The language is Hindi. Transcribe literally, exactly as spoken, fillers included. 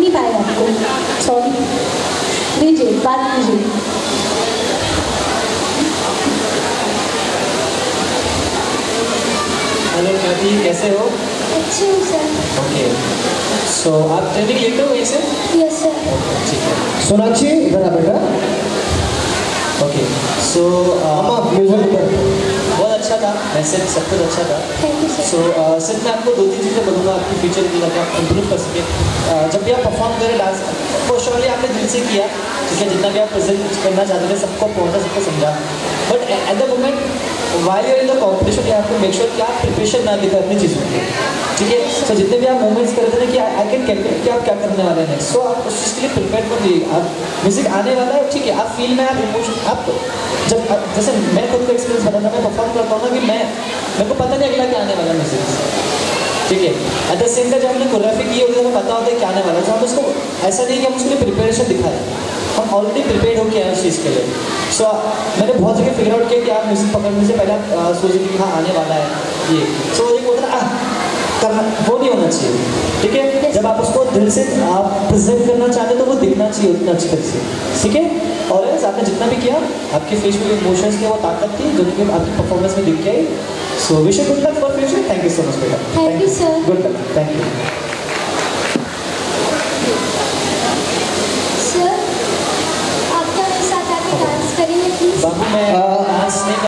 नहीं पाएगा आपको, सॉरी। लीजिए, बात कीजिए। हेलो कैथी, कैसे हो? अच्छी हूँ सर। ओके, सो आप ट्रेनिंग लेते हो वहीं से? Yes sir. ठीक है। सोनाक्षी इधर आ बेटा। ओके, सो अम्मा म्यूजिक इधर। बहुत अच्छा था, मैसेज सब कुछ अच्छा था। Thank you sir. सो सिर्फ मैं आपको दो तीन चीज़ें बोलूँगा आपकी फ्यूचर की, ताकि आप इम्प्रूव कर सकें। uh, जब भी आप परफॉर्म करें डांस को, श्योरली आपने दिल से किया, ठीक है, जितना भी आप प्रेजेंट करना चाहते थे सबको पहुँचा, सबको समझा। But at the moment while you're in the competition, you have to make sure कि आप प्रिपरेशन ना दिखाएं अपनी चीज़ों की, ठीक है। सो जितने भी आप मूवमेंट्स कर रहे थे ना कि आई कैन कैलकुलेट कि आप क्या करने वाले हैं, सो आप उस चीज़ के लिए प्रिपेयर कर रहिए। आप म्यूजिक आने वाला है, ठीक है, आप फील में आप इमोशन आप जब आप, जैसे मैं खुद का एक्सपीरियंस बताता, मैं परफॉर्म करता हूँ ना कि मैं मेरे को पता नहीं अगला क्या आने वाला म्यूजिक, ठीक है। एट द सेम टाइम जब हमने कोरियोग्राफी की होती है हमें पता होता है क्या आने वाला है, तो हम उसको ऐसा नहीं कि हम उसके लिए प्रिपरेशन दिखाएं, हम ऑलरेडी प्रिपेयर हो गए हैं उस चीज़ के लिए। सो so, मैंने बहुत जगह फिगर आउट किया कि आप म्यूजिक पकड़ने से पहले आप सोचेंगे कि हाँ आने वाला है ये, सो so, एक होता है ना करना, वो नहीं होना चाहिए, ठीक है। जब आप उसको दिल से आप प्रेजेंट करना चाहते तो वो दिखना चाहिए उतना अच्छी तरह से, ठीक है। और ऐसा आपने जितना भी किया, आपके फेस में इमोशंस थे, वो ताकत थी जो कि आपकी परफॉर्मेंस में दिख गई। So wish you good luck for future. Thank you so much बेटा। Thank you sir. Good luck, thank you.